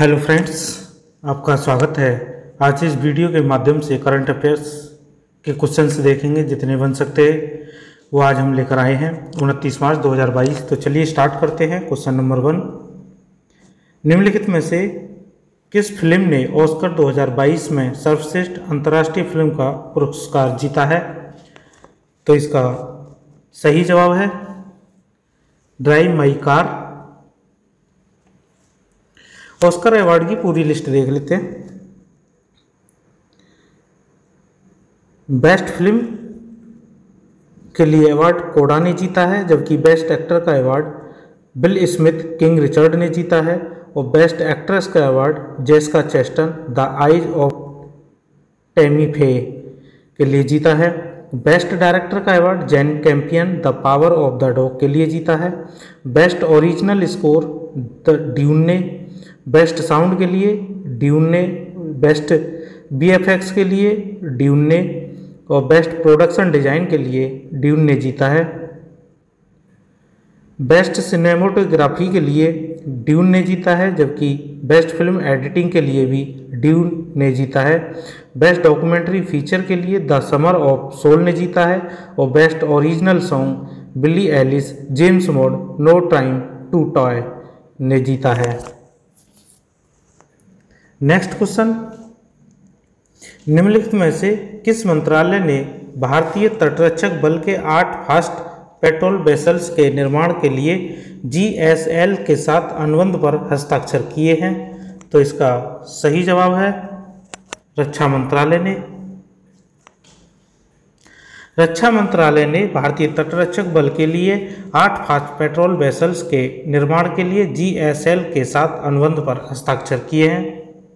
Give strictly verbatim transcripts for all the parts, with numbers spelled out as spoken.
Hello friends, आपका स्वागत है। आज इस वीडियो के माध्यम से करंट अफेयर्स के क्वेश्चंस देखेंगे, जितने बन सकते हैं वो आज हम लेकर आए हैं उनतीस मार्च दो हज़ार बाईस। तो चलिए स्टार्ट करते हैं। क्वेश्चन नंबर वन, निम्नलिखित में से किस फिल्म ने ऑस्कर दो हज़ार बाईस में सर्वश्रेष्ठ अंतर्राष्ट्रीय फिल्म का पुरस्कार जीता है? तो इसका सही जवाब है drive my car. Oscar award की पूरी लिस्ट देख लेते हैं। बेस्ट फिल्म के लिए अवार्ड कोडा ने जीता है, जबकि बेस्ट एक्टर का award Will Smith King Richard ने जीता है, और बेस्ट एक्ट्रेस का award Jessica Chastain the eyes of Tammy Faye के लिए जीता है। बेस्ट डायरेक्टर का award Jane Campion the power of the dog के लिए जीता है। Best original score the Dune ने, बेस्ट साउंड के लिए ड्यून ने, बेस्ट बीएफएक्स के लिए ड्यून ने, और बेस्ट प्रोडक्शन डिजाइन के लिए ड्यून ने जीता है। बेस्ट सिनेमेटोग्राफी के लिए ड्यून ने जीता है, जबकि बेस्ट फिल्म एडिटिंग के लिए भी ड्यून ने जीता है। बेस्ट डॉक्यूमेंट्री फीचर के लिए द समर ऑफ सोल ने जीता है, और best original song Billie Eilish James Bond no time to die ने जीता है। नेक्स्ट क्वेश्चन, निम्नलिखित में से किस मंत्रालय ने भारतीय तटरक्षक बल के आठ फास्ट पेट्रोल वेसल्स के निर्माण के लिए जीएसएल के साथ अनुबंध पर हस्ताक्षर किए हैं? तो इसका सही जवाब है रक्षा मंत्रालय ने। रक्षा मंत्रालय ने भारतीय तटरक्षक बल के लिए आठ फास्ट पेट्रोल वेसल्स के निर्माण के लिए जीएसएल के साथ अनुबंध पर हस्ताक्षर किए हैं।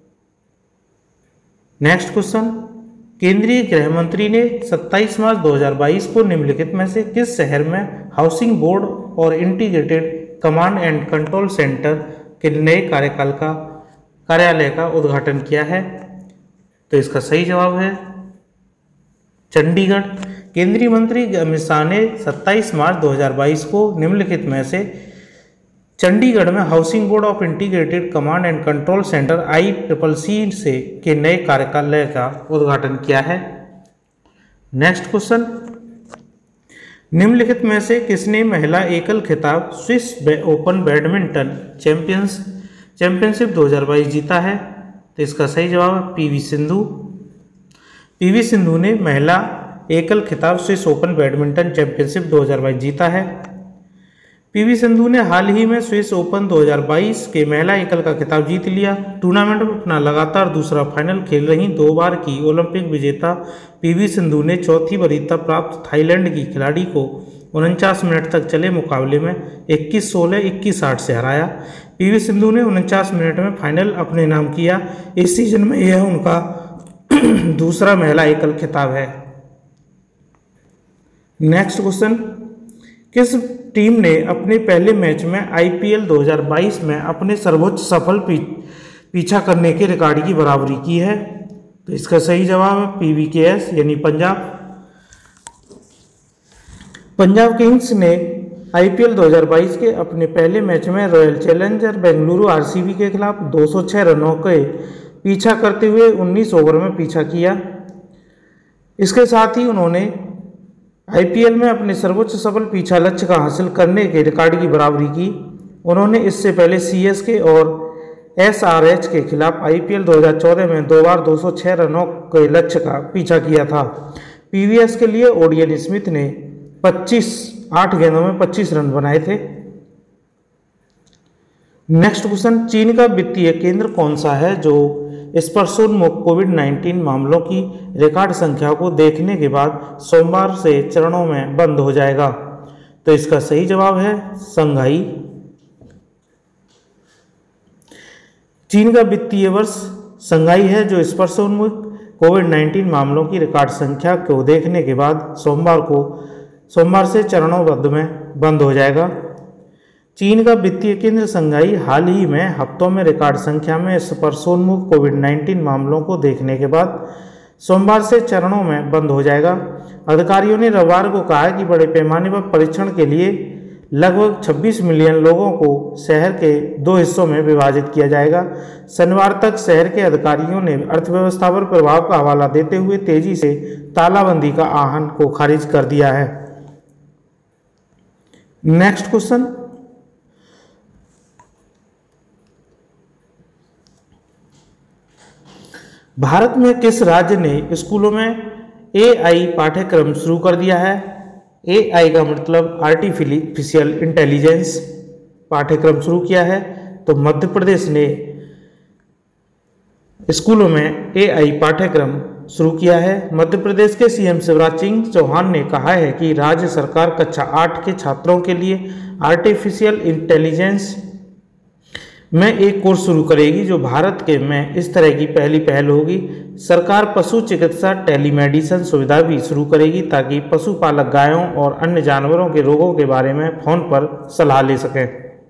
नेक्स्ट क्वेश्चन, केंद्रीय गृह मंत्री ने सत्ताईस मार्च दो हज़ार बाईस को निम्नलिखित में से किस शहर में हाउसिंग बोर्ड और integrated command and control centre के नए कार्यकाल का कार्यालय का उद्घाटन किया है? तो इसका सही जवाब है चंडीगढ़। केंद्रीय मंत्री अमित शाह ने सत्ताईस मार्च दो हज़ार बाईस को निम्नलिखित में से चंडीगढ़ में housing board of integrated command and control centre I triple C से के नए कार्यालय का उद्घाटन किया है। नेक्स्ट क्वेश्चन, निम्नलिखित में से किसने महिला एकल खिताब Swiss Open badminton champions championship दो हज़ार बाईस जीता है? तो इसका सही जवाब है पीवी सिंधु। पीवी सिंधु ने महिला एकल खिताब स्विस ओपन बैडमिंटन चैंपियनशिप दो हज़ार बाईस जीता है। पीवी सिंधु ने हाल ही में स्विस ओपन दो हज़ार बाईस के महिला एकल का खिताब जीत लिया। टूर्नामेंट में अपना लगातार दूसरा फाइनल खेल रही दो बार की ओलंपिक विजेता पीवी सिंधु ने चौथी वरीयता प्राप्त थाईलैंड की खिलाड़ी को उनचास मिनट तक चले मुकाबले में इक्कीस सोलह इक्कीस आठ से हराया। पीवी सिंधु ने उनचास मिनट में फाइनल अपने नाम किया। इस सीजन में यह उनका दूसरा महिला एकल खिताब है। नेक्स्ट क्वेश्चन, किस टीम ने अपने पहले मैच में आईपीएल दो हज़ार बाईस में अपने सर्वोच्च सफल पी, पीछा करने के रिकॉर्ड की बराबरी की है? तो इसका सही जवाब है पीवीकेएस यानी पंजाब। पंजाब किंग्स ने आईपीएल दो हज़ार बाईस के अपने पहले मैच में रॉयल चैलेंजर बेंगलुरु आरसीबी के खिलाफ दो सौ छह रनों के पीछा करते हुए उन्नीस ओवर में पीछा किया। इसके साथ ही उन्होंने आईपीएल में अपने सर्वोच्च सफल पीछा लक्ष्य का हासिल करने के रिकॉर्ड की बराबरी की। उन्होंने इससे पहले सीएसके और एसआरएच के खिलाफ आईपीएल दो हज़ार चौदह में दो बार दो सौ छह रनों के लक्ष्य का पीछा किया था। पीवीएस के लिए ओडियन स्मिथ ने पच्चीस आठ गेंदों में पच्चीस रन बनाए थे। नेक्स्ट क्वेश्चन, चीन का वित्तीय केंद्र कौन सा है जो स्पर्शोन्मुख कोविड नाइन्टीन मामलों की रिकॉर्ड संख्या को देखने के बाद सोमवार से चरणों में बंद हो जाएगा? तो इसका सही जवाब है शंघाई। चीन का वित्तीय वर्ष शंघाई है जो स्पर्शोन्मुख कोविड नाइन्टीन मामलों की रिकॉर्ड संख्या को देखने के बाद सोमवार को सोमवार से चरणों में बंद हो जाएगा। चीन का वित्तीय केंद्र शंघाई हाल ही में हफ्तों में रिकॉर्ड संख्या में स्पर्शोन्मुख कोविड नाइन्टीन मामलों को देखने के बाद सोमवार से चरणों में बंद हो जाएगा। अधिकारियों ने रविवार को कहा कि बड़े पैमाने पर परीक्षण के लिए लगभग छब्बीस मिलियन लोगों को शहर के दो हिस्सों में विभाजित किया जाएगा। शनिवार तक शहर के अधिकारियों ने अर्थव्यवस्था पर प्रभाव का हवाला देते हुए तेजी से तालाबंदी का आह्वान को खारिज कर दिया है। नेक्स्ट क्वेश्चन, भारत में किस राज्य ने स्कूलों में ए आई पाठ्यक्रम शुरू कर दिया है? ए आई का मतलब आर्टिफिशियल इंटेलिजेंस पाठ्यक्रम शुरू किया है। तो मध्य प्रदेश ने स्कूलों में ए आई पाठ्यक्रम शुरू किया है। मध्य प्रदेश के सी एम शिवराज सिंह चौहान ने कहा है कि राज्य सरकार कक्षा आठ के छात्रों के लिए आर्टिफिशियल इंटेलिजेंस में एक कोर्स शुरू करेगी जो भारत के में इस तरह की पहली पहल होगी। सरकार पशु चिकित्सा टेलीमेडिसिन सुविधा भी शुरू करेगी ताकि पशुपालक गायों और अन्य जानवरों के रोगों के बारे में फोन पर सलाह ले सकें।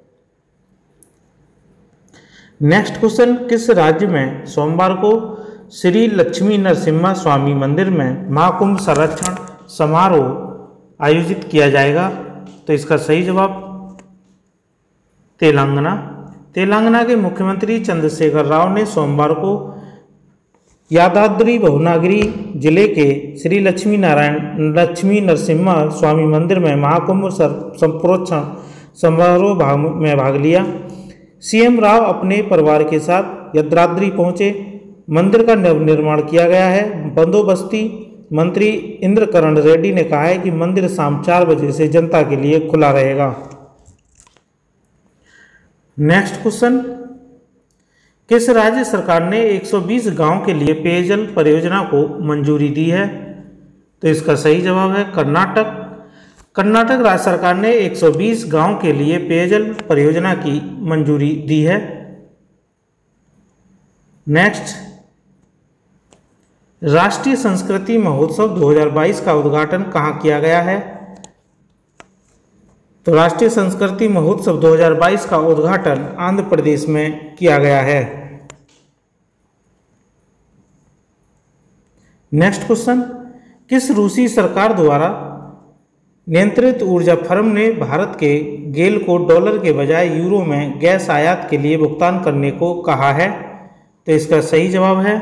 नेक्स्ट क्वेश्चन, किस राज्य में सोमवार को श्री लक्ष्मी नरसिम्हा स्वामी मंदिर में महाकुंभ संरक्षण समारोह आयोजित किया जाएगा? तो इसका सही जवाब तेलंगाना। तेलंगाना के मुख्यमंत्री चंद्रशेखर राव ने सोमवार को यादाद्री भुवनागिरी जिले के श्री लक्ष्मी नारायण लक्ष्मी नरसिम्हा स्वामी मंदिर में महाकुंभ संप्रोक्षण समारोह भाग में भाग लिया। सीएम राव अपने परिवार के साथ यादाद्री पहुंचे। मंदिर का नवनिर्माण किया गया है। बंदोबस्ती मंत्री इंद्रकरण रेड्डी ने कहा है कि मंदिर शाम चार बजे से जनता के लिए खुला रहेगा। नेक्स्ट क्वेश्चन, किस राज्य सरकार ने एक सौ बीस गांव के लिए पेयजल परियोजना को मंजूरी दी है? तो इसका सही जवाब है कर्नाटक। कर्नाटक राज्य सरकार ने एक सौ बीस गांव के लिए पेयजल परियोजना की मंजूरी दी है। नेक्स्ट, राष्ट्रीय संस्कृति महोत्सव दो हज़ार बाईस का उद्घाटन कहाँ किया गया है? तो राष्ट्रीय संस्कृति महोत्सव दो हज़ार बाईस का उद्घाटन आंध्र प्रदेश में किया गया है। नेक्स्ट क्वेश्चन, किस रूसी सरकार द्वारा नियंत्रित ऊर्जा फर्म ने भारत के गेल को डॉलर के बजाय यूरो में गैस आयात के लिए भुगतान करने को कहा है? तो इसका सही जवाब है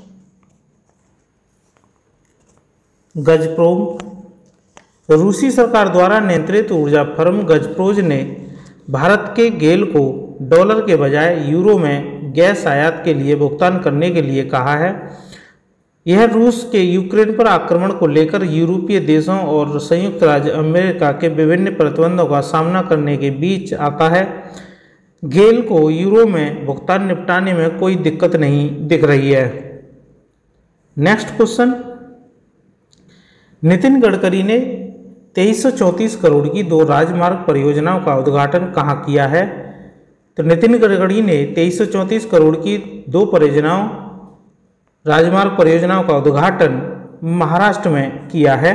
गजप्रोम। रूसी सरकार द्वारा नियंत्रित ऊर्जा फर्म गजप्रोम ने भारत के गेल को डॉलर के बजाय यूरो में गैस आयात के लिए भुगतान करने के लिए कहा है। यह रूस के यूक्रेन पर आक्रमण को लेकर यूरोपीय देशों और संयुक्त राज्य अमेरिका के विभिन्न प्रतिबंधों का सामना करने के बीच आता है। गेल को यूरो में भुगतान निपटाने में कोई दिक्कत नहीं दिख रही है। नेक्स्ट क्वेश्चन, नितिन गडकरी ने तेईस सौ चौंतीस करोड़ की दो राजमार्ग परियोजनाओं का उद्घाटन कहाँ किया है? तो नितिन गडकरी ने तेईस सौ चौंतीस करोड़ की दो परियोजनाओं राजमार्ग परियोजनाओं का उद्घाटन महाराष्ट्र में किया है।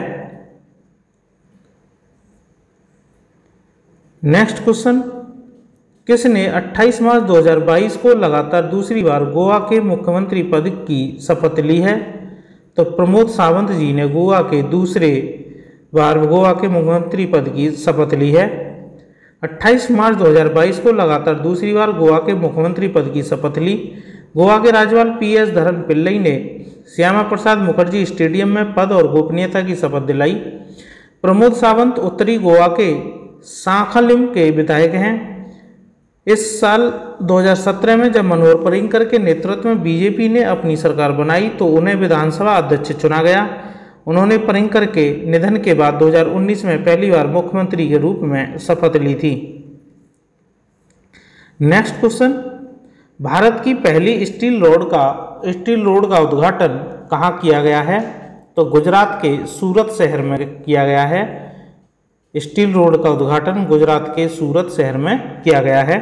नेक्स्ट क्वेश्चन, किसने अट्ठाईस मार्च दो हज़ार बाईस को लगातार दूसरी बार गोवा के मुख्यमंत्री पद की शपथ ली है? तो प्रमोद सावंत जी ने गोवा के दूसरे बार गोवा के मुख्यमंत्री पद की शपथ ली है। अट्ठाईस मार्च दो हज़ार बाईस को लगातार दूसरी बार गोवा के मुख्यमंत्री पद की शपथ ली। गोवा के राज्यपाल पी एस धरम पिल्लई ने श्यामा प्रसाद मुखर्जी स्टेडियम में पद और गोपनीयता की शपथ दिलाई। प्रमोद सावंत उत्तरी गोवा के सांखलिम के विधायक हैं। इस साल दो हज़ार सत्रह में जब मनोहर पर्रिकर के नेतृत्व में बीजेपी ने अपनी सरकार बनाई तो उन्हें विधानसभा अध्यक्ष चुना गया। उन्होंने पर्रिकर के निधन के बाद दो हज़ार उन्नीस में पहली बार मुख्यमंत्री के रूप में शपथ ली थी। नेक्स्ट क्वेश्चन, भारत की पहली स्टील रोड का स्टील रोड का उद्घाटन कहाँ किया गया है? तो गुजरात के सूरत शहर में किया गया है। स्टील रोड का उद्घाटन गुजरात के सूरत शहर में किया गया है।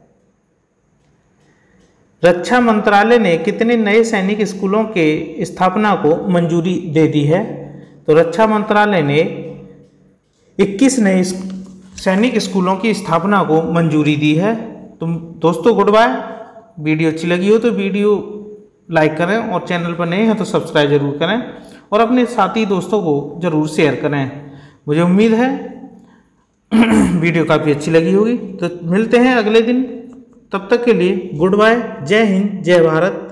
रक्षा मंत्रालय ने कितने नए सैनिक स्कूलों के स्थापना को मंजूरी दे दी है? तो रक्षा मंत्रालय ने इक्कीस नए सैनिक स्कूलों की स्थापना को मंजूरी दी है। तुम दोस्तों गुड बाय। वीडियो अच्छी लगी हो तो वीडियो लाइक करें और चैनल पर नए हैं तो सब्सक्राइब जरूर करें और अपने साथी दोस्तों को जरूर शेयर करें। मुझे उम्मीद है वीडियो काफ़ी अच्छी लगी होगी। तो मिलते हैं अगले दिन, तब तक के लिए गुड बाय, जय हिंद, जय भारत।